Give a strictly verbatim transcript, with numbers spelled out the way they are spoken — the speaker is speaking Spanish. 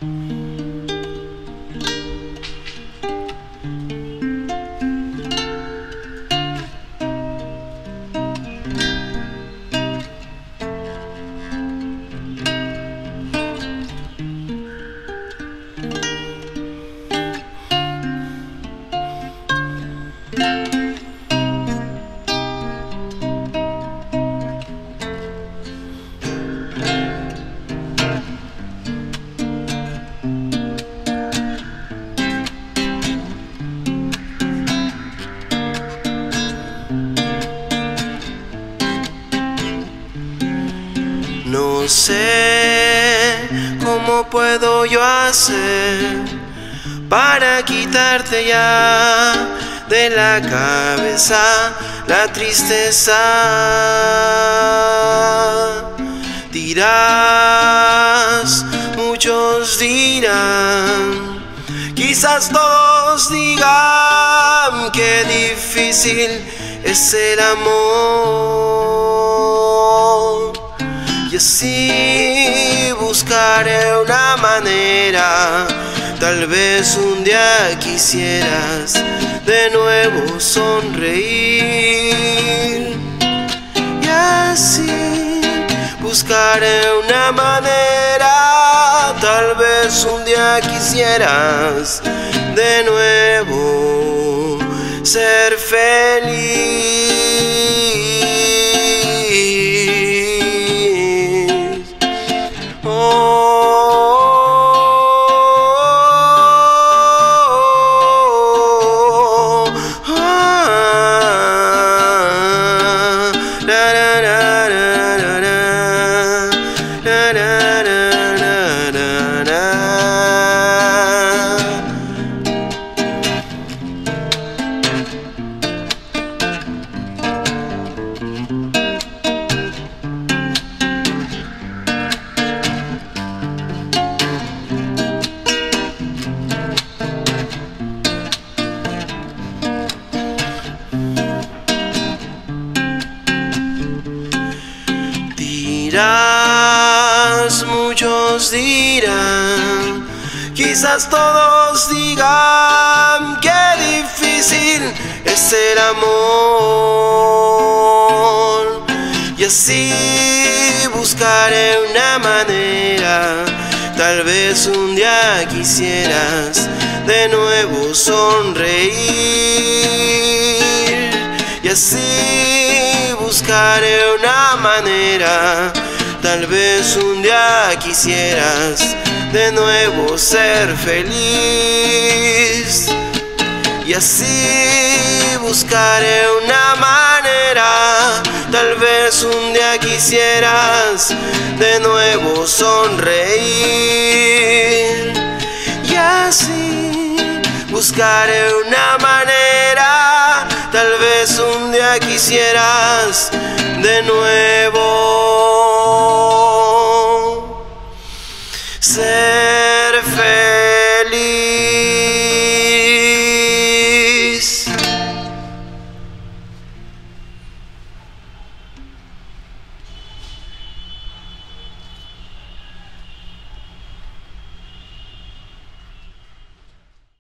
No sé cómo puedo yo hacer para quitarte ya de la cabeza la tristeza. Dirás, muchos dirán, quizás todos digan que difícil es el amor. Y así buscaré una manera, tal vez un día quisieras de nuevo sonreír. Y así buscaré una manera, tal vez un día quisieras de nuevo ser feliz. Dirás, muchos dirán, quizás todos digan que difícil es el amor. Y así buscaré una manera, tal vez un día quisieras de nuevo sonreír. Y así buscaré una manera, tal vez un día quisieras de nuevo ser feliz. Y así buscaré una manera, tal vez un día quisieras de nuevo sonreír. Y así buscaré una manera, tal vez un día quisieras de nuevo